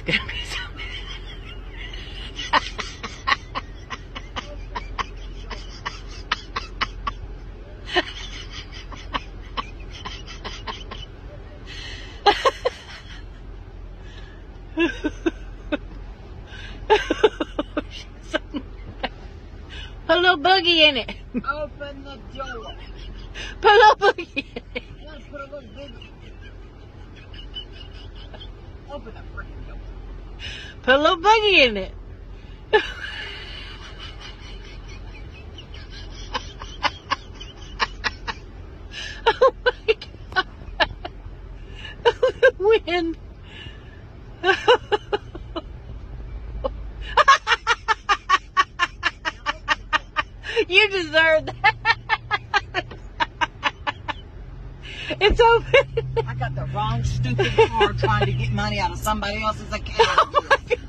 gonna be so put a little boogie in it. Open the door. Put a little boogie in it. Let's put a little boogie. Open the freaking door. Put a little boogie in it. Oh my God. The wind. You deserve that. It's open. I got the wrong stupid car trying to get money out of somebody else's account. Oh my God.